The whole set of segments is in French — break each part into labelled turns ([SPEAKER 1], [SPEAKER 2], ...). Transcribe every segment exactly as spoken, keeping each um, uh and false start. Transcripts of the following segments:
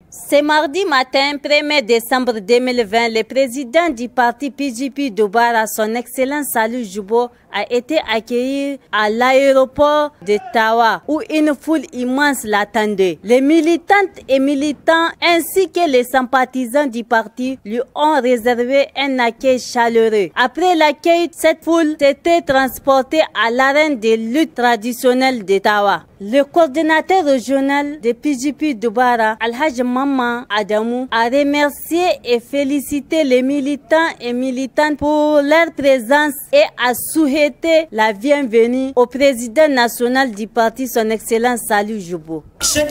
[SPEAKER 1] Ce mardi matin, premier décembre deux mille vingt, le président du parti P J P Doubara, son Excellence Salou Djibo, a été accueilli à l'aéroport de Tawa, où une foule immense l'attendait. Les militantes et militants ainsi que les sympathisants du parti lui ont réservé un accueil chaleureux. Après l'accueil, cette foule s'était transportée à l'arène de lutte traditionnelle de Tawa. Le coordinateur régional de P J P Doubara, Alhaji Maman Adamou, a remercié et félicité les militants et militantes pour leur présence et a souhaité la bienvenue au président national du parti, son Excellence Salou Djibo.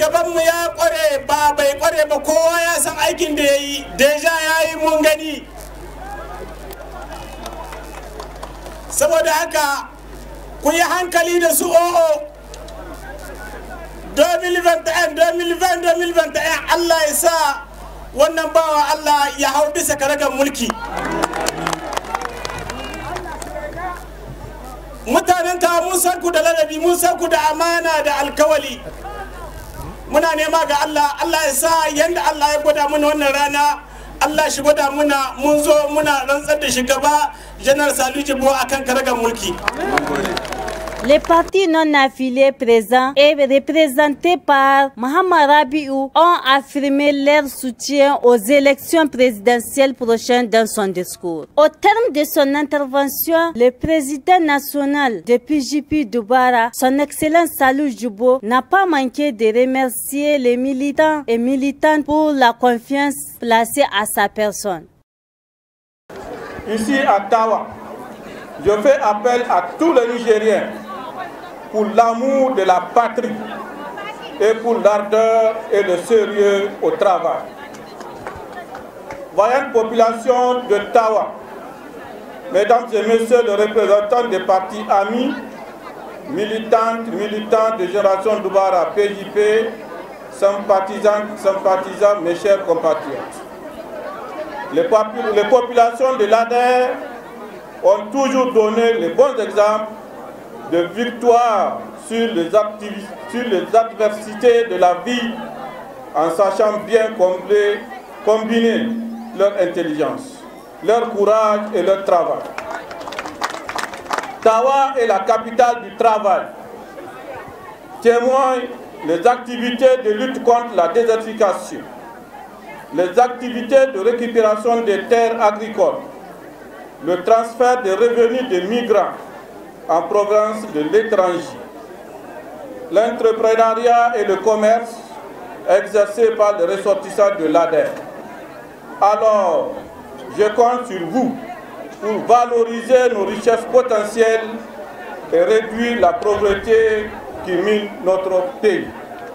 [SPEAKER 2] deux mille vingt et un, deux mille vingt, deux mille vingt et un, Allah ya sa wannan bawa Allah ya hau bisa karagar mulki. Mutanen ta mun san ku da ladabi, mun san ku da amana da alkawali. Muna nema ga Allah, Allah ya sa yanda Allah ya gwada mana wannan rana, Allah shi gwada muna mun zo muna rantsar da shugaba Janar Salou Djibo akan karagar mulki.
[SPEAKER 1] Les partis non affiliés présents et représentés par Mohamed Rabiou ont affirmé leur soutien aux élections présidentielles prochaines dans son discours. Au terme de son intervention, le président national de P J P Doubara, son Excellence Salou Djibo, n'a pas manqué de remercier les militants et militantes pour la confiance placée à sa personne.
[SPEAKER 3] Ici à Tawa, je fais appel à tous les Nigériens pour l'amour de la patrie et pour l'ardeur et le sérieux au travail. Voyante population de Tawa, mesdames et messieurs les représentants des partis amis, militantes, militants de Génération Doubara, P J P, sympathisants, sympathisants, mes chers compatriotes. Les, les populations de l'A D E R ont toujours donné les bons exemples de victoire sur les, sur les adversités de la vie en sachant bien combler, combiner leur intelligence, leur courage et leur travail. Tawa est la capitale du travail. Témoignent les activités de lutte contre la désertification, les activités de récupération des terres agricoles, le transfert des revenus des migrants en provenance de l'étranger, l'entrepreneuriat et le commerce exercés par les ressortissants de l'A D E R. Alors, je compte sur vous pour valoriser nos richesses potentielles et réduire la pauvreté qui mine notre pays.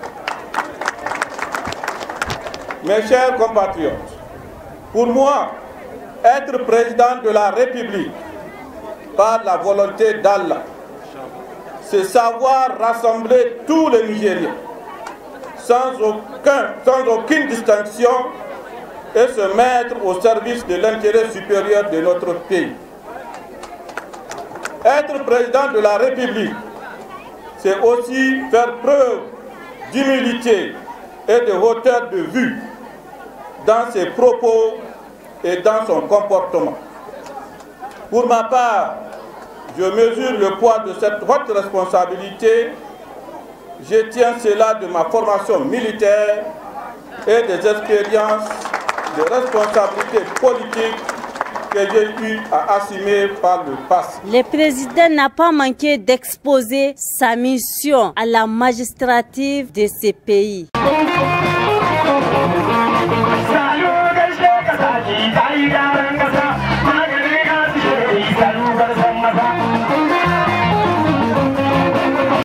[SPEAKER 3] Mes chers compatriotes, pour moi, être président de la République par la volonté d'Allah, c'est savoir rassembler tous les Nigériens sans, aucun, sans aucune distinction et se mettre au service de l'intérêt supérieur de notre pays. Être président de la République, c'est aussi faire preuve d'humilité et de hauteur de vue dans ses propos et dans son comportement. Pour ma part, je mesure le poids de cette haute responsabilité. Je tiens cela de ma formation militaire et des expériences de responsabilité politique que j'ai eu à assumer par le passé.
[SPEAKER 1] Le président n'a pas manqué d'exposer sa mission à la magistrature de ce pays.